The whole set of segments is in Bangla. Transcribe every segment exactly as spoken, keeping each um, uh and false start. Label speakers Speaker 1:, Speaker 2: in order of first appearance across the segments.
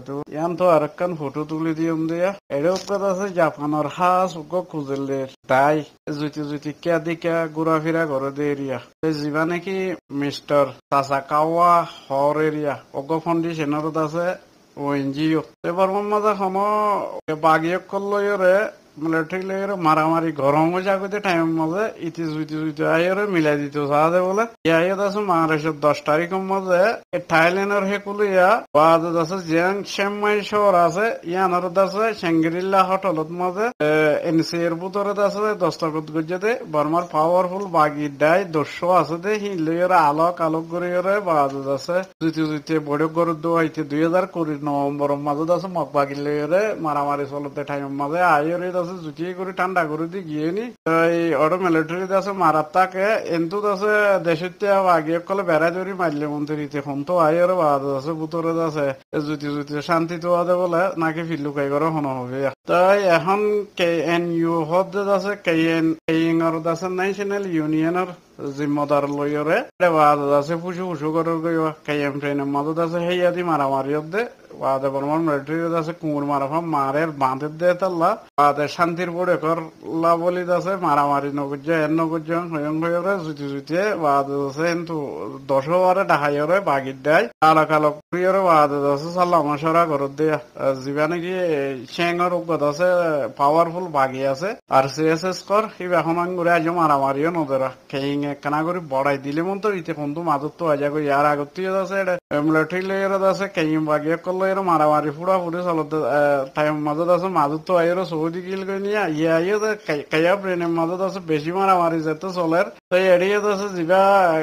Speaker 1: তো ইয়ান তো আরাকান ফটো তুলি দিয়ম দিয়া এর উপর আছে জাপানের হাস উগ খুজলে তাই জুতি জুতি কে দিকা ঘোরাফেরা করে দে এরিয়া জিবা নাকি মিস্টার সাসাকাওয়া হর এরিয়া উগ ফাউন্ডেশনের আছে ও এনজিও এবার মাঝে হন বাগিয়ে করলো ইরে মিলিটারি লেগের মারামারি গরম হয়ে যাবে টাইম মাঝে ইতি জুইতি জুইতি আইরে মিলাই দিত সাহায্য বলে ইয়াইত আছে মহারাষ্ট্রের দশ তারিখের মাঝে থাইল্যান্ডের হেকুলো ইয়া বাদ আছে জিয়াং শেমাই শহর আছে ইয়ানোর আছে সেঙ্গেরিল্লা হোটেলত মাঝে এনসি এর ভিতরে আছে দস্তখত গজ্জাতে বর্মার পাওয়ারফুল বাগি দেয় দস্যু আছে দে হিলের আলোক আলোক করে বাদ আছে জুইতি জুইতি বড় করে দোয়াইতে দুই হাজার কুড়ি নভেম্বর মাঝে আছে মগ বাগি লেগেরে মারামারি চলতে টাইম মাঝে আইরে জুতি করে ঠান্ডা করে দি গিয়ে নি ওটা মিলিটারি আছে মারার তাকে এন্তু আছে দেশে আগে কলে বেড়াই ধরি মারলে মন্ত্রীতে ফোন তো আইয়ের বাদ আছে বুতরে আছে জুতি জুতি শান্তি তো আদে বলে নাকি ফিল্লুকাই করে হন হবে তাই এখন কে এন ইউ হদ আছে কে এন কেইং আর আছে ন্যাশনাল ইউনিয়নের জিম্মদার লইরে বাদ আছে ফুসু ফুসু করে কে এম ট্রেনের মদত আছে হেয়াদি মারামারি দে বাদে বর্মার মিলিটারি আছে কুমুর মারাফা মারের বাঁধের দে তাল্লা বাদে শান্তির পড়ে করলা বলি আছে মারামারি নগর্য এর নগর্য হয়ং হয়ে জুতি জুতি বাদ আছে কিন্তু দশ বারে ডাহাইরে বাগির দেয় আলাক আলোক প্রিয়রে বাদ আছে সাল্লা মশারা ঘর দিয়ে যিবা নাকি চেঙর উপর আছে পাওয়ারফুল বাগি আছে আর সি এস এস কর সি এখন ঘুরে আজ মারামারিও নজরা কেইং একখানা করে বড়াই দিলে মন তো ইতে কিন্তু মাজত তো আজা করে ইয়ার আগত আছে মিলিটারি লেয়ার আছে কেইং বাগিয়ে করলো এর মারামারি ফুড়া ফুড়ে চলতে টাইম মাজত আছে মাজত তো আইর সৌদি গিল করে নিয়ে ইয়ে আইয়ে কাইয়া ব্রেনের মাজত আছে বেশি মারামারি যেতে চলের তো এড়িয়ে আছে যিবা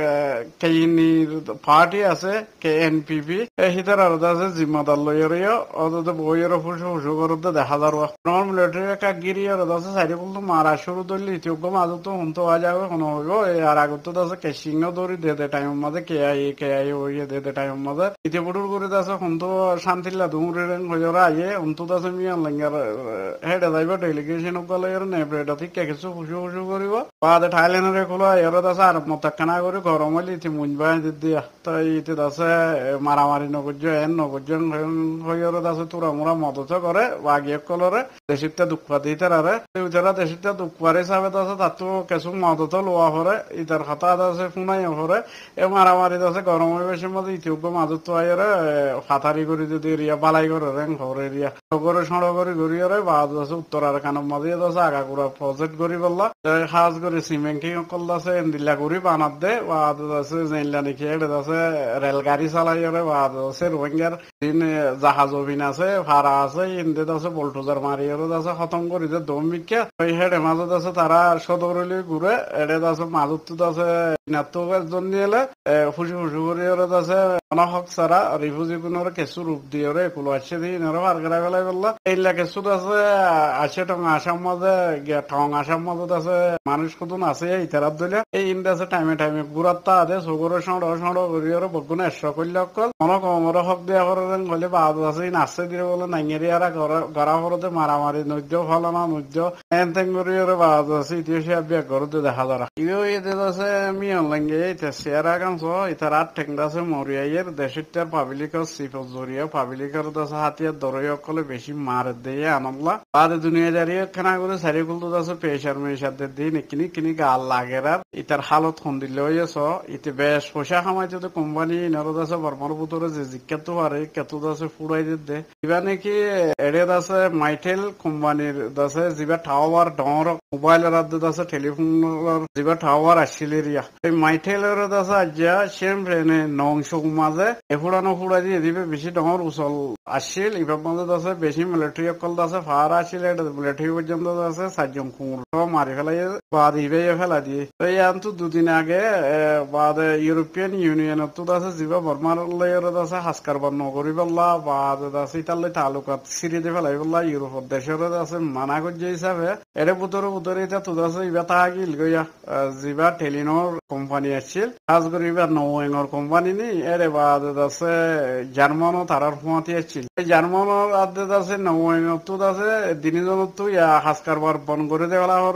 Speaker 1: কেইনির পার্টি আছে কে এন পি পি হিতার আর আছে জিম্মাদার লইয়ের অত বইয়ের ফুসু ফুসু করতে দেখা যার আমার মিলিটারি একটা গিরি আর আছে সাইডে বলতো মারা শুরু ধরলে ইতিয়োগ্য মাজত তো হন্ত হওয়া যাবে কোনো হইব আর আগত আছে কেসিং দৌড়ি দে দে টাইম মাঝে কে আই কে আই ওইয়ে দে দে টাইম মাঝে ইতি পুটুর করে আছে হন্ত শান্তিল্লা দুমুরে হইরা আইয়ে হন্ত আছে মিয়ান লাঙ্গার হেডে যাইব ডেলিগেশন গলে এর নেব্রেটা ঠিক কিছু ফুসু ফুসু করিব বাদে থাইল্যান্ডের খোলা এর আছে আর মতকানা করে গরম হইলে ইতি মুঞ্জবাই দিয়া তাই ইতি আছে মারামারি নগর্য এন নগর্য হইর আছে তোরা মোরা মদত করে বাগিয়ে কলরে দেশিতে দুঃখ দিতে আরে উজারা দেশিতে দুঃখ পারে সাবে আছে তাতো কিছু মদত লোয়া হরে ইতার খাতা আছে ফুনাই হরে এ মারামারি আছে গরম হয়ে বেশি মধ্যে ইতিউগ্য মাজত আইরে ফাতারি করে যদি এরিয়া বালাই করে রেং হর এরিয়া করে সড় করে ঘুরিয়ে বাদ আছে উত্তর আরাকানের মাঝে আছে আগাগুড়া প্রজেক্ট করি বললা সাজ করে সিমেন্টিং করল আছে এন্দিল্লা করি বানাত দে বাদ আছে জেনলা নাকি এটা আছে রেলগাড়ি চালাই বাদ আছে রোহিঙ্গার দিন জাহাজ অভিন আছে ভাড়া আছে ইন্দিত আছে বল্টুজার মারিয়ে আছে খতম করি যে দম বিখ্যা ওই হেডে মাজত আছে তারা সদরলি ঘুরে এডে আছে মাজত আছে নাটকের জন্য এলে ফুসু ফুসু করে আছে অনাহক ছাড়া রিফিউজি কোনোর কেঁচু রূপ দিয়ে এগুলো আছে দিয়ে এনারা পার করা ফেলাই বললা এইলা কেঁচুত আছে আছে টং আসাম মাঝে টং আসাম মাজত আছে মানুষ কতন আছে ইতারাত দিলে এই ইন্দ আছে টাইমে টাইমে গুড়াত্তা আছে চকুরে সড় সড় করি বগুনে এশ করলে অকল মনে কমর হক দিয়া করে হলে বাদ আছে নাচে দিয়ে বলে নাইঙেরি আর গড়া ফরতে মারামারি নৈদ্য ফলানা নৈদ্য এন তেন করি বাদ আছে ইতিহাসে বিয়া করতে দেখা যারা ইও এতে আছে মিয়ন লাগে এটা শেয়ারা কাঁচ ইতার আট ঠেংদা আছে মরিয়াইয়ের দেশের পাবলিকের সিফত জরিয়া পাবলিকের আছে হাতিয়ার দরই অকলে বেশি মার দিয়ে আনন্দলা বাদে দুনিয়া দাঁড়িয়ে খানা করে সারি কুলতো আছে পেশার মেশাদের দিন কিনি কিনি গাল লাগের আর ইতার হালত খন্দিল হয়েছ ইতে বেশ পয়সা খামাইতে তো কোম্পানি ইনারত আছে বর্মার ভিতরে যে জিজ্ঞাত পারে কেতুত আছে ফুড়াই দে কিবা নাকি এডেত আছে মাইটেল কোম্পানির আছে যিবা টাওয়ার ডর মোবাইলের আদত আছে টেলিফোনের যিবা টাওয়ার আসছিল এরিয়া এই মাইটেলের আছে আজিয়া সেম ফ্রেনে নংশ মাঝে এফুড়ানো ফুড়া দিয়ে দিবে বেশি ডর উচল আসছিল এবার মধ্যে আছে বেশি মিলিটারি অকল আছে ফার আসছিল মিলিটারি পর্যন্ত আছে চারজন কুমুর মারি ফেলাই বাদ ইবে ফেলা দিয়ে তো ইয়ানতো দুদিন আগে বাদে ইউরোপিয়ান ইউনিয়নত আছে যিবা বর্মার লেয়ার আছে হাসকার বন্ধ করি পেলা বাদ আছে ইতালে তালুকাত সিরিয়ে ফেলাই পেলা ইউরোপের দেশের আছে মানা করছে হিসাবে এর ভিতরে ভিতরে এটা তো আছে ইবা তা গিল গইয়া যিবা টেলিনোর কোম্পানি আসছিল কাজ করি ইবা নৌয়েঙর কোম্পানি নি এর বাদ আছে জার্মানও তারার ফুয়াতি আসছিল এই জার্মানের আদত আছে নৌয়েঙত আছে দিনজনত ইয়া হাসকার বার বন করে দেওয়া হরে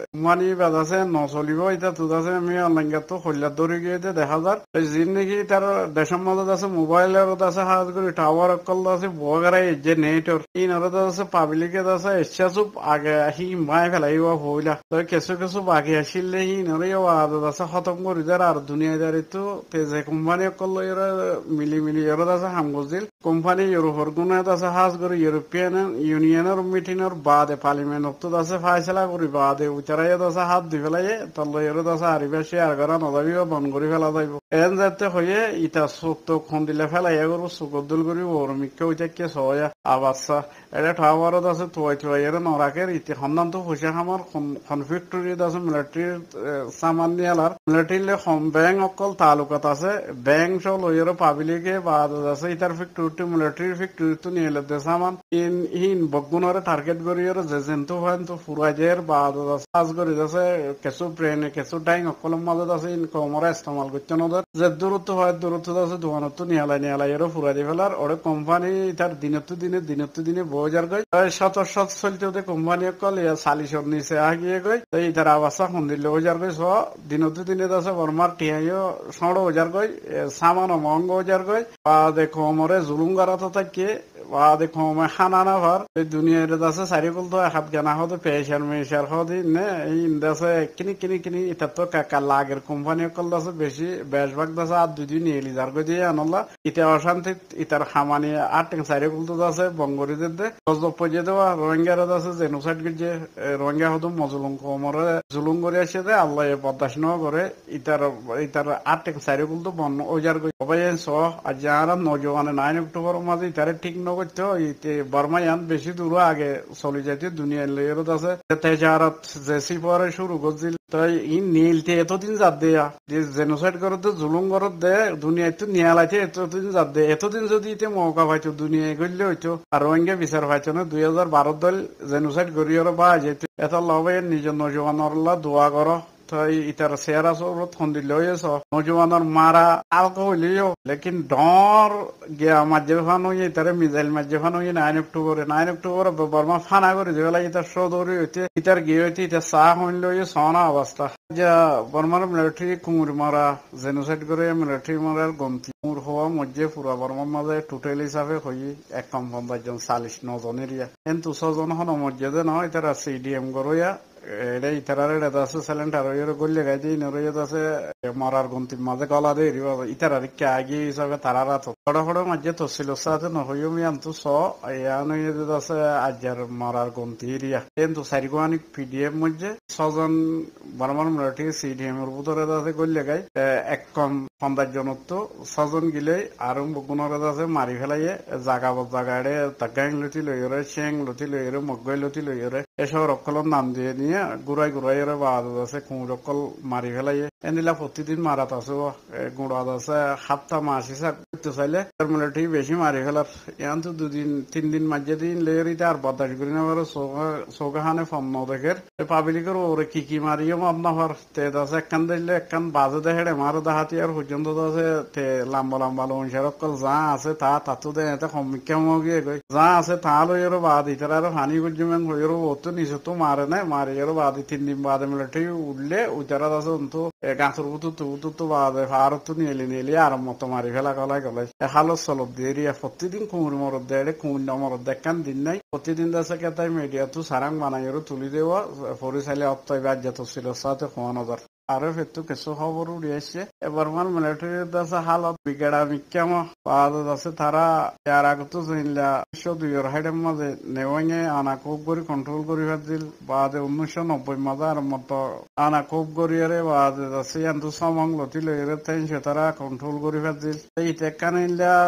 Speaker 1: কোম্পানি বাদ আছে নচলিব এটা তুত আছে আমি অনলাইন তো হল্যার দৌড়ি গিয়ে দেখা যার যি নাকি তার দেশের মধ্যে আছে মোবাইলের আছে হাজ করে টাওয়ার অকল আছে বগারাই যে নেটর ইনরত আছে পাবলিকে আছে ইচ্ছা চুপ আগে আহি মাই ফেলাইব হইলা তো কিছু কিছু বাকি আসিলে ইনরে আদত আছে খতম করে যার আর দুনিয়াদারি তো যে কোম্পানি অকল এরা মিলি মিলি এর আছে হামগজিল কোম্পানি ইউরোপের গুণ আছে হাজ করে ইউরোপিয়ান ইউনিয়নের মিটিংয়ের বাদে পার্লিমেন্ট আছে ফাইসলা করি বাদে উচারাই আছে হাত দি ফেলাই তল্ল এর আছে আরিবা শেয়ার করা নদাবি বন্ধ করে ফেলা যাইব এন যাতে হয়ে ইটা চোখ তো খন দিলে ফেলাইয়া করবো চোখদুল করি ওর মিকে ওইটা কে সয়া আবাসা এটা ঠাওয়ারত আছে তুয়াই তুয়াই এর নরাকের ইতি সন্ধান তো পয়সা খামার খন ফেক্টরিত আছে মিলিটারির সামান নিয়ালার মিলিটারিলে হম ব্যাংক অকল তালুকাত আছে ব্যাংক সব লইয়ের পাবলিকে বাদ আছে ইতার ফেক্টরি মিলিটারির ফেক্টরি তো নিয়ে দে সামান ইন ইন বগুনরে টার্গেট করি এর যে জেন্তু হয় তো ফুরাই দেয়ের বাদ আছে কাজ করি আছে কিছু ব্রেনে কিছু ডাইং অকলের মাজত আছে ইন কমরা ইস্তেমাল করতে নদের যে দূরত্ব হয় দূরত্ব আছে দোকানত তো নিয়ালাই নিয়ালাই এর ফুরাই দিয়ে ফেলার ওরে কোম্পানি তার দিনত দিনে দিনত দিনে বজার গই শত শত চলতে কোম্পানি অকল চালিশর নিচে আগিয়ে গই এই তার আবাসা সন্দিল ওজার গই স দিনত দিনে আছে বর্মার টিহাইও সড় ওজার গই সামান মহঙ্গ ওজার গই বা দেখো মরে জুলুম গারাত থাকে বা দেখো খানা না ভার এই দুনিয়ার আছে চারিকল তো হাত গানা হতে পেশার মেশার হতে নে এই ইন্দাছে কিনি কিনি কিনি এটা তো কাকা লাগের কোম্পানি অকল আছে বেশি বেশভাগ দাসে আর দুই দিন এলি যার গই দিয়ে আনলা ইটা অশান্তি ইটার খামানি আট চারিকল তো আছে বঙ্গরিদের দে পর্যে দেওয়া রোহিঙ্গার আছে জেনোসাইড যে রোহিঙ্গা হতো মজলুম কমরে জুলুম করে আসে দে আল্লাহ বদাস ন করে ইটার ইটার আট চারিকল তো বন ওজার গই সবাই স আর যারা নজওয়ানে নাইন অক্টোবর মাঝে ইতারে ঠিক ন করতে ইতে বর্মা ইয়ান বেশি দূর আগে চলে যাইতে দুনিয়ার লেয়ারত আছে তেজারত জেসি পরে শুরু করছিল তাই ই নীলতে এতদিন যাত দেয়া যে জেনোসাইড করতে জুলুম করত দে দুনিয়ায় তো নিয়ালাইতে এতদিন যাত দে এতদিন যদি ইতে মৌকা পাইতো দুনিয়ায় করলে হইতো আর রোহিঙ্গা বিচার পাইতো না দুই হাজার বারো দল জেনোসাইড করিয়ে বা যেত এত লবে নিজের নজওয়ানর দোয়া করো তাই ইতার চেহারা চৌরত সন্দিল হয়েছ নজওয়ানের মারা আলকা হইলেও লেকিন ডর গিয়া মাঝে ফান হইয়ে ইতারে মিজাইল মাঝে ফান হইয়ে নাইন অক্টোবরে নাইন অক্টোবরে বর্মা ফানা করে যেগুলা ইতার সদরি হইতে ইতার গিয়ে হইতে ইতার চাহ হইলে হইয়ে সনা অবস্থা যা বর্মার মিলিটারি কুমুর মারা জেনোসাইড করে মিলিটারি মারার গন্তি কুমুর হওয়া মধ্যে পুরা বর্মার মাঝে টোটাল হিসাবে হইয়ে এক কম পঞ্চাশ চাল্লিশ নজন এরিয়া কিন্তু ছজন হন মধ্যে যে নয় ইতারা সি ডি এম গরইয়া এটা ইতারার এটা আছে সিলিন্ডার এর গল্লে গাই দিয়ে নরইয়াত আছে মরার গন্তির মাঝে গলা দিয়ে ইতারার কে আগে হিসাবে তারারা তো ফটো ফটো মাঝে তো ছিল সাথে নহইও মিয়ান তো স ইয়ান আছে আজার মরার গন্তি এরিয়া কিন্তু সারিগোয়ানিক পিডিএফ মধ্যে ছজন বর্মার মিলিটারি সিডিএম এর ভিতরে আছে গল্লে গাই এক কম পঞ্চাশ জনত তো ছজন গিলে আরো বগুণর আছে মারি ফেলাইয়ে জাগা জাগাড়ে তাগাং লতি লইরে চেং লতি লইরে মগই লতি লইরে এসব রক্ষলর নাম দিয়ে নিয়ে গুড়াই গুড়াই এর বাদ আছে কুঁড় অকল মারি ফেলাইয়ে এনিলা প্রতিদিন মারাত আছে গুড়াত আছে সাতটা মাস হিসাব করতে চাইলে মিলিটারি বেশি মারি ফেলার ইয়ান তো দুদিন তিন দিন মাঝে দিন লেরিতে আর বদাস করি না চৌকাহানে ফম নদেখের পাবলিকের ওরে কি কি মারিও মাপ না হওয়ার তেজ আছে একখান দিলে একখান বাজে দেখে মারো দেখাতি আর পর্যন্ত আছে তে লম্বা লম্বা লঞ্চার অকল যা আছে তা তাতো দেয় এতে কমিকা মগিয়ে গই যা আছে তা লইয়ের বাদ ইতার আর হানি গুজমেন হইয়ের অত নিচে তো মারে নাই মারি এর বাদ তিন দিন বাদে মিলিটারি উঠলে উচারা আছে তো গাছের বুতু তো বুতু তো বাদে আর তো নিয়ে নিলে আর মতো মারি ফেলা গলাই গলাই হালো চলব দিয়ে প্রতিদিন কুমুর মরদ দেয় কুমুর মরদ দেখান দিন নাই প্রতিদিন আছে কেতাই মিডিয়া তো সারাং বানাই তুলি দেওয়া পরিচালে অত্যায় বাজ্যাত ছিল সাথে খোয়ানো দর আরো ফেরতো কিছু খবর উড়ে আসছে এবার আমার মিলিটারির আছে হালত বিগেড়া বিজ্ঞাম পাওয়া আছে তারা ইয়ার আগত জানলা উনিশশো দুইয়ের হাইডের মাঝে নেওয়াঙে আনা খুব করে কন্ট্রোল করে ফেলছিল বাদে উনিশশো নব্বই মাঝে আর মতো আনা খুব করিয়ারে বাদে আছে ইয়ান্তু সমং লতি লইরে তাই সে তারা কন্ট্রোল করে ফেলছিল এই টেকানে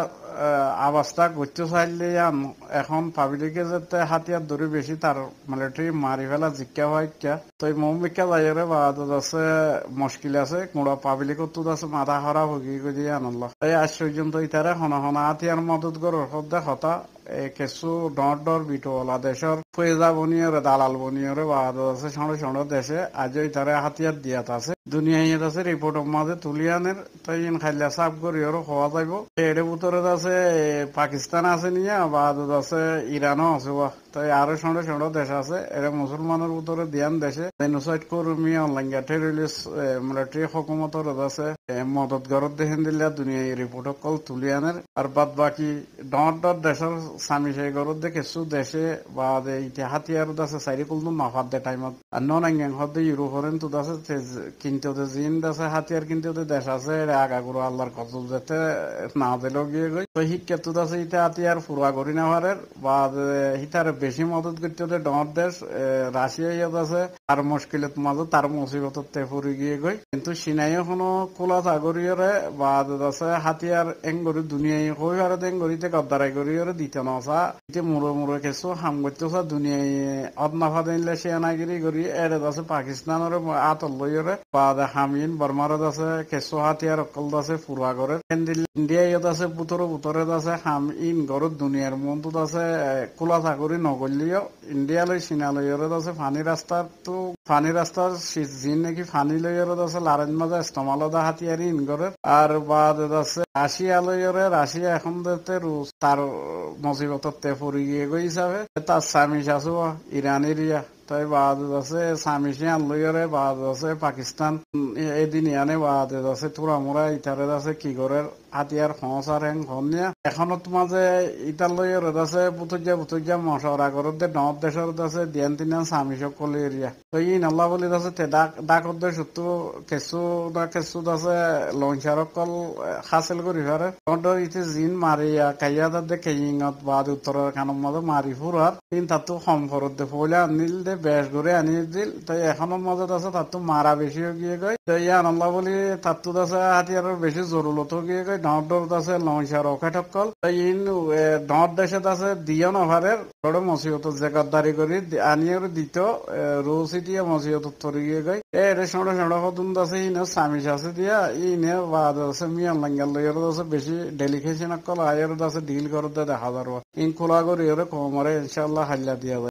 Speaker 1: অবস্থা করতে চাইলে এখন পাবলিকে যাতে হাতিয়ার ধরে বেশি তার মিলিটারি মারি ফেলা জিজ্ঞা হয় কে তো এই মমিকা যাইরে বাদ আছে মুশকিল আছে কোড়া পাবলিক তো আছে মাথা খারাপ হয়ে গিয়ে আনন্দ এই আজ পর্যন্ত ইতারা হনা হনা হাতিয়ার মদত করার হদ্দা কথা কিছু ডর ডর বিটোলা দেশের ফয়েজা বনিয়রে দালাল বনিয়রে বাদ আছে সড় সড় দেশে আজ তারা হাতিয়ার দিয়াত আছে দুনিয়া ইয়াত আছে রিপোর্টের মাঝে তুলিয়ানের তাই ইন খাইলা সাফ করি ওর হওয়া যাইব এর ভিতরে আছে পাকিস্তান আছে নিয়া বা আছে ইরানও আছে বা তাই আরো সন্ডে সন্ড দেশ আছে এরা মুসলমানের ভিতরে দিয়ান দেশে জেনোসাইড কর্মী অনলাইন টেররিস্ট মিলিটারি হকুমতর আছে মদত গরত দেখেন দিলে দুনিয়া রিপোর্ট কল তুলিয়ানের আর বাদ বাকি ডট ডট দেশের স্বামী সেই গরত দেখে কিছু দেশে বা ইতি হাতিয়ার আছে সাইরি কুল মাফাত দে টাইমত আর নন আঙ্গাং হতে ইউরোপের তো আছে কিনতে হতে জিন আছে হাতিয়ার কিনতে হতে দেশ আছে আগাগুলো আল্লাহর কজল যেতে না দিলেও গিয়ে গই তো শিক্ষাত আছে ইটা হাতিয়ার ফুরা করি না পারে বা হিতার বেশি মদত করতে হতে ডর দেশ রাশিয়া ইয়াত আছে আর মুশকিলত মাঝে তার মুসিবত ফুরি গিয়ে গই কিন্তু সিনাইও কোনো খোলা সাগরীয়রে বা আছে হাতিয়ার এঙ্গরি দুনিয়ায় হই আর এঙ্গরিতে গদ্দারাই করিয়রে দিতে নসা ইতে মুড়ো মুড়ো কিছু হাম করতে দুনিয়ায় অদনাফা দিলে সেনাগিরি করি এর আছে পাকিস্তানের আতল লইরে বা হামিন বর্মারত আছে কিছু হাতিয়ার অকল আছে ফুরা করে ইন্ডিয়া ইয়াত আছে পুতর উত্তরে আছে হাম ইন ঘরত দুনিয়ার মনটোত আছে খোলা চাকরি নগলিও ইন্ডিয়া লৈ চীনা লইরে আছে ফানি রাস্তার তো ফানি রাস্তার জিন নাকি ফানি লইরে আছে লারেন মাঝে ইস্তমালদা হাতিয়ারি ইন করে আর বাদ আছে রাশিয়া লইরে রাশিয়া এখন দেখতে রুশ তার মুসিবতর তে পড়ে গিয়ে গই হিসাবে তার স্বামী শাশু ইরানের ইয়া তাই বাদ আছে স্বামী সিয়ান লইরে বাদ আছে পাকিস্তান এদিন ইয়ানে বাদ আছে তোরা মোরা ইটারে আছে কি করে হাতিয়ার হসার হেং হনিয়া এখনো তোমার যে ইটার লইরে আছে বুতুজা বুতুজা মশরা করে দে নব দেশের আছে দিয়ান তিনান স্বামী সকল এরিয়া তো ই নাল্লা বলি আছে তে ডাক ডাকত দে সত্তু কেসু না কেসু আছে লঞ্চার কল হাসিল করি পারে অর্ডার ইতে জিন মারিয়া কাইয়া দে কেইঙত বাদ উত্তরের কানের মধ্যে মারি ফুরার তিন তাতো কম খরচ দে পয়লা আনিল দে বেশ করে আনি দিল তাই এখনো মজাত আছে তাতো মারা বেশি গিয়ে গই তাই আনাল্লা বলি তাতো আছে হাতিয়ারের বেশি জরুরত গিয়ে গই ডর ডর আছে লঞ্চার অকে ঠকল তাই ইন ডর দেশে আছে দিও নভারের বড় মসিবত যে গদ্দারি করি আনিয়ে দিত রোসি দিয়ে মসিবত তরি গিয়ে গই এর সড় সড় হতুন আছে ইনে সামিস আছে দিয়া ইনে বাদ আছে মিয়ান লাঙ্গাল লইয়ের আছে বেশি ডেলিকেশন কল আয়ের আছে ডিল করতে দেখা যারো ইন খোলা করি এর কমরে ইনশাআল্লাহ হাল্লা দিয়া